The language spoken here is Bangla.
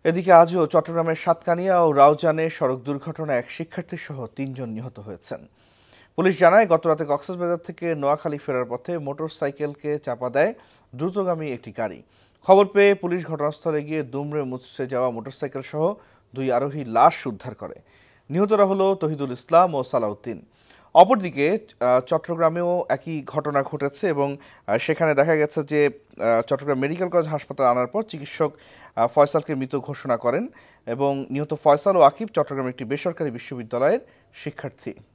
এদিকে আজও চট্টগ্রামের সাতকানিয়া ও রাউজানে সড়ক দুর্ঘটনায় এক শিক্ষার্থীসহ ৩ জন নিহত হয়েছেন। পুলিশ জানায়, গতরাতে কক্সবাজার থেকে নোয়াখালী ফেরার পথে মোটরসাইকেলকে চাপা দেয় দ্রুতগামী একটি গাড়ি। খবর পেয়ে পুলিশ ঘটনাস্থলে গিয়ে দুমড়ে মুচড়ে যাওয়া মোটরসাইকেলসহ 2 আরোহীর লাশ উদ্ধার করে। নিহতরা হলো তহিদুল ইসলাম ও সালাউদ্দিন। অপরদিকে চট্টগ্রামেও একই ঘটনা ঘটেছে এবং সেখানে দেখা গেছে যে চট্টগ্রাম মেডিকেল কলেজ হাসপাতালে আনার পর চিকিৎসক ফয়সালকে মৃত ঘোষণা করেন এবং নিহত ফয়সাল ও আকিব চট্টগ্রামের একটি বেসরকারি বিশ্ববিদ্যালয়ের শিক্ষার্থী।